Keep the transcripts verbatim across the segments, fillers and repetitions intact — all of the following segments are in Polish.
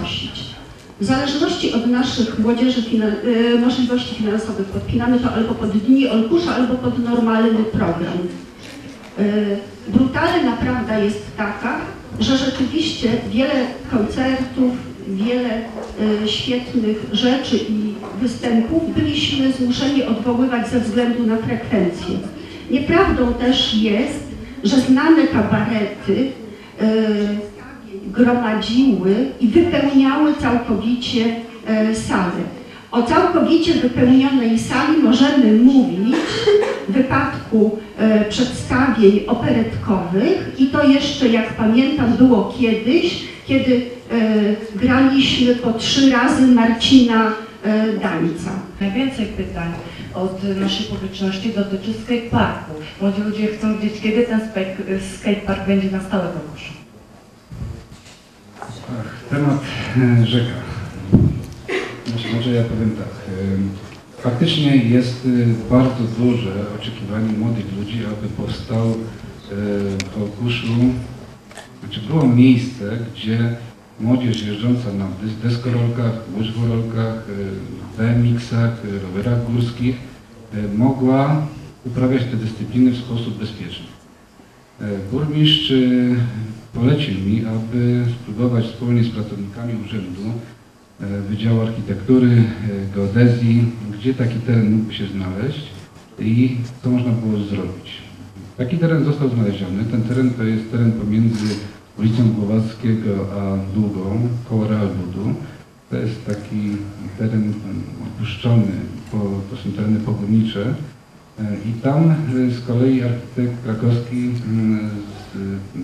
podnosić. W zależności od naszych młodzieży finan możliwości finansowych podpinamy to albo pod dni Olkusza, albo pod normalny program. Brutalna prawda jest taka, że rzeczywiście wiele koncertów, wiele świetnych rzeczy i występów byliśmy zmuszeni odwoływać ze względu na frekwencję. Nieprawdą też jest, że znane kabarety gromadziły i wypełniały całkowicie salę. O całkowicie wypełnionej sali możemy mówić w wypadku przedstawień operetkowych i to jeszcze, jak pamiętam, było kiedyś, kiedy graliśmy po trzy razy Marcina Dańca. Najwięcej pytań od naszej publiczności dotyczy skateparku. Młodzi ludzie chcą wiedzieć, kiedy ten skatepark będzie na stałe w Olkuszu. Temat rzeka. Znaczy, może ja powiem tak. Faktycznie jest bardzo duże oczekiwanie młodych ludzi, aby powstał w Olkuszu, znaczy było miejsce, gdzie młodzież jeżdżąca na deskorolkach, łyżworolkach, B M X-ach, rowerach górskich mogła uprawiać te dyscypliny w sposób bezpieczny. Burmistrz polecił mi, aby spróbować wspólnie z pracownikami urzędu Wydziału Architektury, Geodezji, gdzie taki teren mógłby się znaleźć i co można było zrobić. Taki teren został znaleziony. Ten teren to jest teren pomiędzy ulicą Głowackiego a Długą, koło Realbudu. To jest taki teren opuszczony, bo to są tereny pogórnicze. I tam z kolei architekt krakowski z,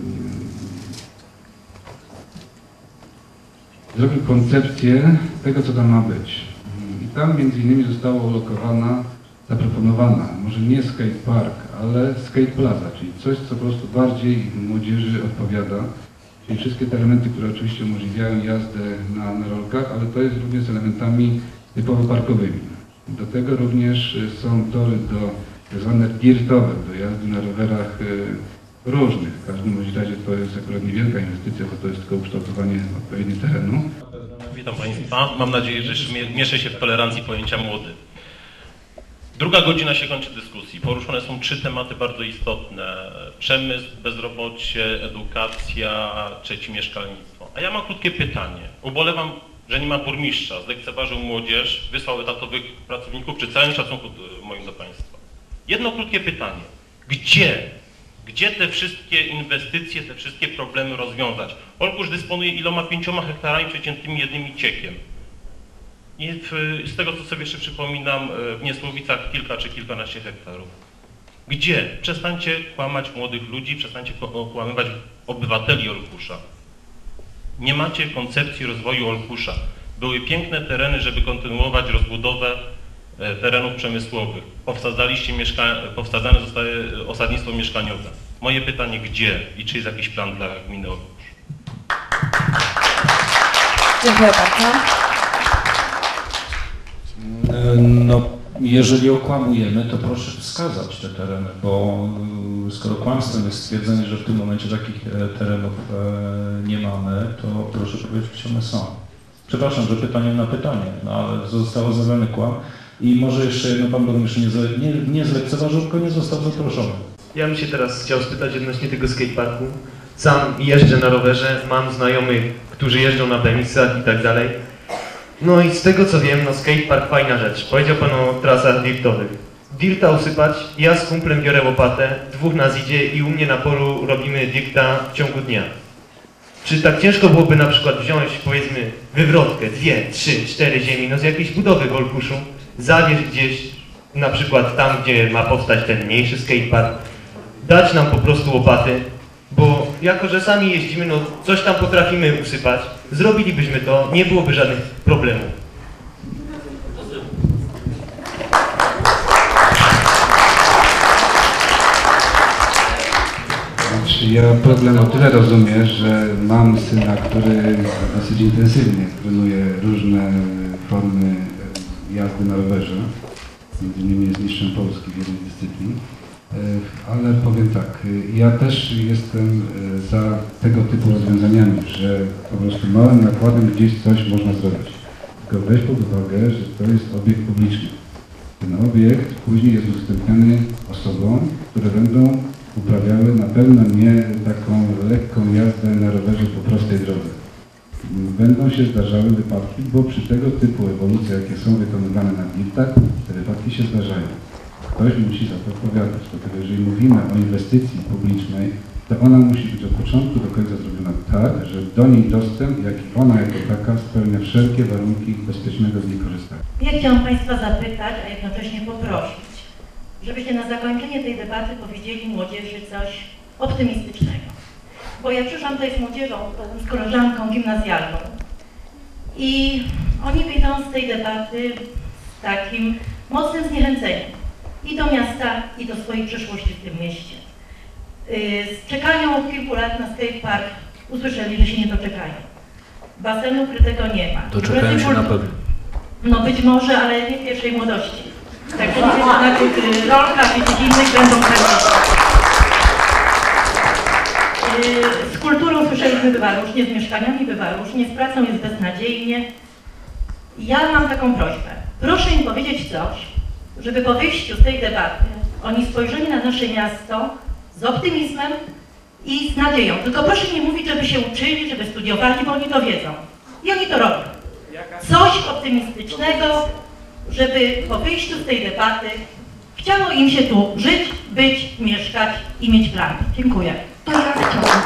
zrobił koncepcję tego, co tam ma być. I tam między innymi została ulokowana, zaproponowana, może nie skate park, ale skate plaza, czyli coś, co po prostu bardziej młodzieży odpowiada. Czyli wszystkie te elementy, które oczywiście umożliwiają jazdę na, na rolkach, ale to jest również z elementami typowo parkowymi. Do tego również są tory do tak zwane dirtowe, do jazdy na rowerach y, różnych. W każdym razie to jest akurat niewielka inwestycja, bo to jest tylko ukształtowanie odpowiedniego terenu. Witam Państwa. Mam nadzieję, że mieszę się w tolerancji pojęcia młody. Druga godzina się kończy dyskusji. Poruszone są trzy tematy bardzo istotne. Przemysł, bezrobocie, edukacja, trzeci mieszkalnictwo. A ja mam krótkie pytanie. Ubolewam, że nie ma burmistrza, zlekceważył młodzież, wysłał etatowych pracowników, przy całym szacunku moim do Państwa. Jedno krótkie pytanie. Gdzie? Gdzie te wszystkie inwestycje, te wszystkie problemy rozwiązać? Olkusz dysponuje iloma pięcioma hektarami przeciętnymi jednym ciekiem. I w, z tego, co sobie jeszcze przypominam, w Niesłowicach kilka czy kilkanaście hektarów. Gdzie? Przestańcie kłamać młodych ludzi, przestańcie kłamywać obywateli Olkusza. Nie macie koncepcji rozwoju Olkusza. Były piękne tereny, żeby kontynuować rozbudowę terenów przemysłowych. Powsadzaliście mieszka... Powsadzane zostało osadnictwo mieszkaniowe. Moje pytanie, gdzie i czy jest jakiś plan dla gminy Olkusz? Dziękuję bardzo. No, jeżeli okłamujemy, to proszę wskazać te tereny, bo skoro kłamstwem jest stwierdzenie, że w tym momencie takich terenów nie mamy, to proszę powiedzieć, gdzie one są. Przepraszam, że pytaniem na pytanie, no ale zostało zadany kłam i może jeszcze jedno, pan burmistrz nie, nie, nie zlekceważył, tylko nie został zaproszony. Ja bym się teraz chciał spytać odnośnie tego skateparku. Sam jeżdżę na rowerze, mam znajomych, którzy jeżdżą na B M X-ach i tak dalej. No i z tego co wiem, no skatepark fajna rzecz. Powiedział pan o trasach dirtowych. Dirta usypać, ja z kumplem biorę łopatę, dwóch nas idzie i u mnie na polu robimy dirta w ciągu dnia. Czy tak ciężko byłoby na przykład wziąć, powiedzmy, wywrotkę, dwie, trzy, cztery ziemi, no z jakiejś budowy w Olkuszu, zawieźć gdzieś, na przykład tam, gdzie ma powstać ten mniejszy skatepark, dać nam po prostu łopaty, bo jako, że sami jeździmy, no coś tam potrafimy usypać, zrobilibyśmy to, nie byłoby żadnych problemów. Znaczy, ja problem o tyle rozumiem, że mam syna, który dosyć intensywnie trenuje różne formy jazdy na rowerze, między innymi jest mistrzem Polski w jednej dyscyplin. Ale powiem tak, ja też jestem za tego typu rozwiązaniami, że po prostu małym nakładem gdzieś coś można zrobić. Tylko weź pod uwagę, że to jest obiekt publiczny. Ten obiekt później jest udostępniany osobom, które będą uprawiały na pewno nie taką lekką jazdę na rowerze po prostej drodze. Będą się zdarzały wypadki, bo przy tego typu ewolucjach, jakie są wykonywane na liftach, te wypadki się zdarzają. Ktoś musi za to odpowiadać, dlatego jeżeli mówimy o inwestycji publicznej, to ona musi być od początku do końca zrobiona tak, że do niej dostęp, jak i ona jako taka spełnia wszelkie warunki bezpiecznego z niej korzystania. Ja chciałam Państwa zapytać, a jednocześnie poprosić, żebyście na zakończenie tej debaty powiedzieli młodzieży coś optymistycznego. Bo ja przyszłam tutaj z młodzieżą, z koleżanką gimnazjalną i oni wyjdą z tej debaty z takim mocnym zniechęceniem i do miasta, i do swojej przyszłości w tym mieście. Czekają od kilku lat na skatepark, usłyszeli, że się nie doczekają. Basenu ukrytego nie ma. Doczekają się na pewno. No być może, ale nie w pierwszej młodości. Także nie wiem, na tych rolkach i tych innych będą kręcić. Z kulturą słyszeliśmy bywa różnie, z mieszkaniami bywa różnie, z pracą jest beznadziejnie. Ja mam taką prośbę. Proszę im powiedzieć coś, żeby po wyjściu z tej debaty oni spojrzeli na nasze miasto z optymizmem i z nadzieją. Tylko proszę nie mówić, żeby się uczyli, żeby studiowali, bo oni to wiedzą. I oni to robią. Coś optymistycznego, żeby po wyjściu z tej debaty chciało im się tu żyć, być, mieszkać i mieć plany. Dziękuję. To ja chciałam,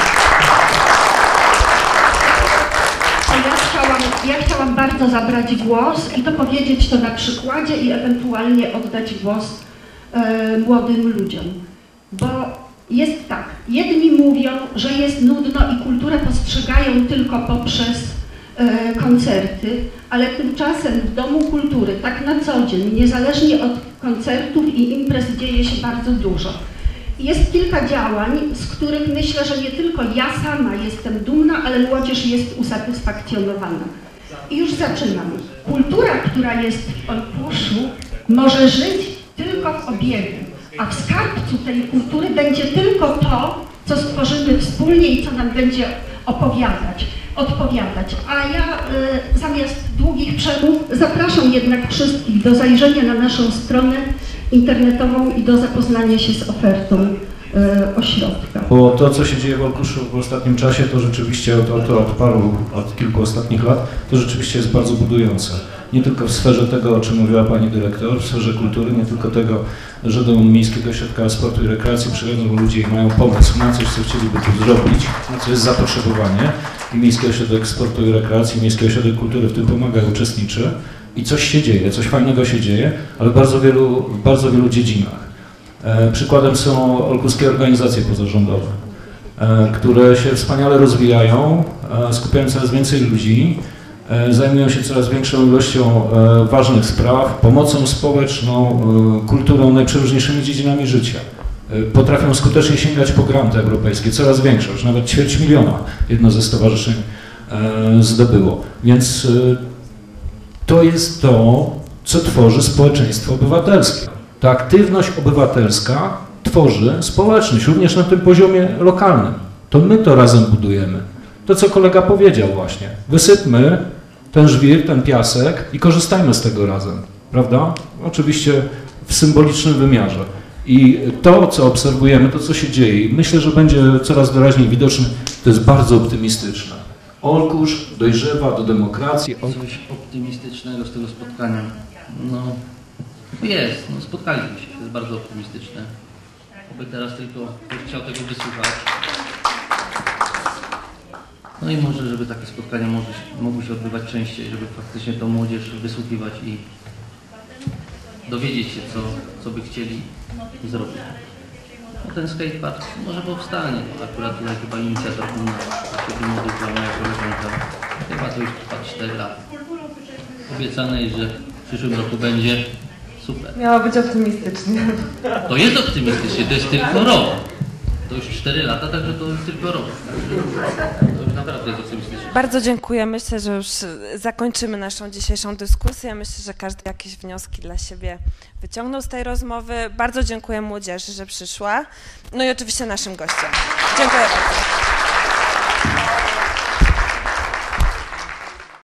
to ja chciałam, ja chciałam bardzo zabrać głos i to powiedzieć to na przykładzie i ewentualnie oddać głos e, młodym ludziom. Bo jest tak, jedni mówią, że jest nudno i kulturę postrzegają tylko poprzez e, koncerty, ale tymczasem w Domu Kultury tak na co dzień, niezależnie od koncertów i imprez dzieje się bardzo dużo. Jest kilka działań, z których myślę, że nie tylko ja sama jestem dumna, ale młodzież jest usatysfakcjonowana. I już zaczynam. Kultura, która jest w Olkuszu, może żyć tylko w obiegu, a w skarbcu tej kultury będzie tylko to, co stworzymy wspólnie i co nam będzie opowiadać, odpowiadać. A ja y, zamiast długich przemów zapraszam jednak wszystkich do zajrzenia na naszą stronę internetową i do zapoznania się z ofertą y, ośrodka. Bo to, co się dzieje w Olkuszu w ostatnim czasie, to rzeczywiście od, od, od paru, od kilku ostatnich lat, to rzeczywiście jest bardzo budujące. Nie tylko w sferze tego, o czym mówiła Pani Dyrektor, w sferze kultury, nie tylko tego, że do Miejskiego Ośrodka Sportu i Rekreacji przychodzą ludzie i mają pomysł na coś, co chcieliby tu zrobić, na co jest zapotrzebowanie i Miejski Ośrodek Sportu i Rekreacji, Miejski Ośrodek Kultury w tym pomaga i uczestniczy i coś się dzieje, coś fajnego się dzieje, ale w bardzo wielu, w bardzo wielu dziedzinach. E, przykładem są olkuskie organizacje pozarządowe, e, które się wspaniale rozwijają, e, skupiają coraz więcej ludzi, zajmują się coraz większą ilością ważnych spraw, pomocą społeczną, kulturą, najprzeróżniejszymi dziedzinami życia. Potrafią skutecznie sięgać po granty europejskie, coraz większe, już nawet ćwierć miliona jedno ze stowarzyszeń zdobyło. Więc to jest to, co tworzy społeczeństwo obywatelskie. Ta aktywność obywatelska tworzy społeczność, również na tym poziomie lokalnym. To my to razem budujemy. To, co kolega powiedział właśnie. Wysypmy ten żwir, ten piasek i korzystajmy z tego razem, prawda? Oczywiście w symbolicznym wymiarze. I to, co obserwujemy, to, co się dzieje, myślę, że będzie coraz wyraźniej widoczne, to jest bardzo optymistyczne. Olkusz dojrzewa do demokracji. Coś optymistycznego z tego spotkania. No, jest, no, spotkaliśmy się, to jest bardzo optymistyczne. Oby teraz tylko ktoś chciał tego wysłuchać. No i może, żeby takie spotkania może, mogły się odbywać częściej, żeby faktycznie tą młodzież wysłuchiwać i dowiedzieć się, co, co by chcieli zrobić. No ten skatepark może powstanie, bo akurat tutaj chyba inicjator u nas, takiego młodych była moja koleżanka, chyba to już trwa cztery lata. Obiecane jest, że w przyszłym roku będzie super. Miało być optymistycznie. To jest optymistycznie, to jest tylko rok. To już cztery lata, także to jest tylko rok. Także to już nam naprawdę jest oczywiste. Bardzo dziękuję. Myślę, że już zakończymy naszą dzisiejszą dyskusję. Myślę, że każdy jakieś wnioski dla siebie wyciągnął z tej rozmowy. Bardzo dziękuję młodzieży, że przyszła. No i oczywiście naszym gościom. Dziękuję bardzo.